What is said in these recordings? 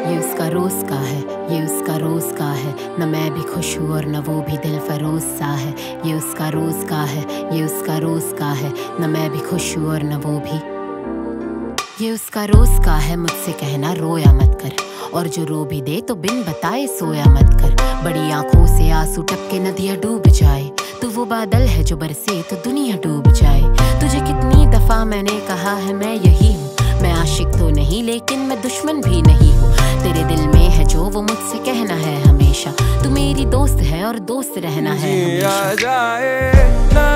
ये उसका रोज का है, ये उसका रोज का है। न मैं भी खुश हूँ और न वो भी दिल फरोज सा है। ये उसका रोज का है, ये उसका रोज का है। न मैं भी खुश हूँ और न वो भी। ये उसका रोज का है मुझसे कहना रोया मत कर, और जो रो भी दे तो बिन बताए सोया मत कर। बड़ी आंखों से आंसू टपके नदियाँ डूब जाए, तू वो बादल है जो बरसे तो दुनिया डूब जाए। तुझे कितनी दफा मैंने कहा है मैं यही हूँ, मैं आशिक तो नहीं लेकिन मैं दुश्मन भी नहीं हूँ। तेरे दिल में है जो वो मुझसे कहना है हमेशा, तू मेरी दोस्त है और दोस्त रहना है हमेशा। जाए ना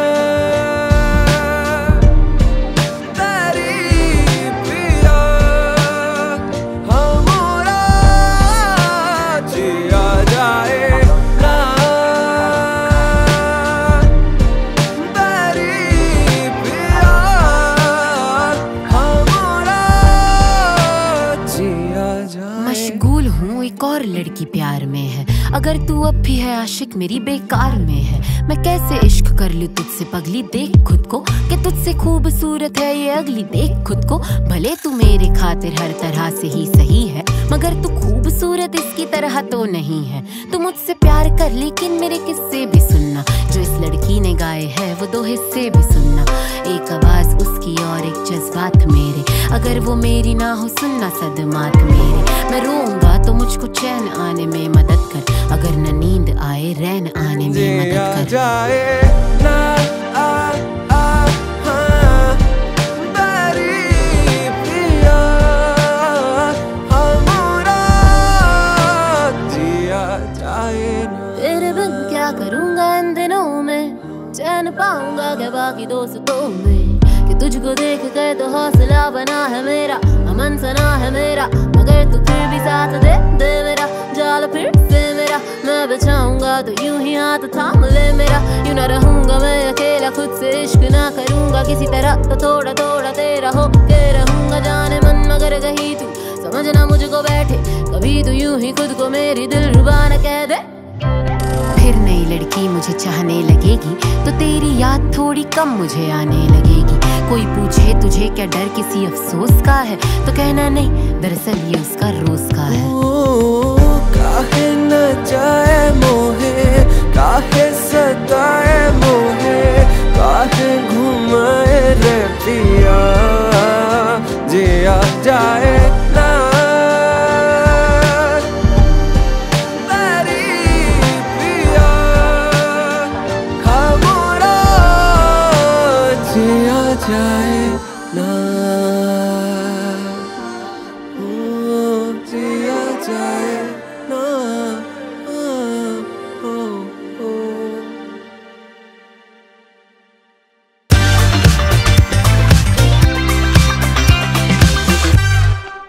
मशगूल हूँ एक और लड़की प्यार में है, अगर तू अब भी है आशिक मेरी बेकार में है। मैं कैसे इश्क कर लूँ तुझसे पगली, देख खुद को कि तुझसे खूबसूरत है ये अगली। देख खुद को भले तू मेरे खातिर हर तरह से ही सही है, मगर तू खूबसूरत इसकी तरह तो नहीं है। तू मुझसे प्यार कर लेकिन मेरे किस्से भी सुनना, जो इस लड़की ने गाए हैं वो दो हिस्से भी सुनना। एक आवाज उसकी और एक जज्बात मेरे, अगर वो मेरी ना हो सुनना सदमात मेरे। मैं रोऊंगा तो मुझको चैन आने में मदद कर, अगर न नींद आए रैन आने में मदद कर। जाए ना तेरे बिन क्या करूँगा इन दिनों में, चैन पाऊंगा क्या बाकी दोस्तों में। कि तुझको देख कर तो हौसला बना है मेरा, अमन सना है मेरा, मगर तू फिर भी साथ दे दे मेरा। जाल फिर से मेरा मैं बचाऊंगा तो यूं ही हाथ थाम ले मेरा। यूं ना रहूंगा मैं अकेला, खुद से इश्क ना करूंगा किसी तरह, तो थोड़ा थोड़ा तेरा हो के रहूंगा जाने मन। मगर कहीं तू समझना मुझको बैठे, कभी तू यूं ही खुद को मेरी दिलरुबा न कह दे। फिर नई लड़की मुझे चाहने लगेगी तो तेरी याद थोड़ी कम मुझे आने लगेगी। कोई पूछे तुझे क्या डर किसी अफसोस का है, तो कहना नहीं दरअसल ये उसका रोज का है।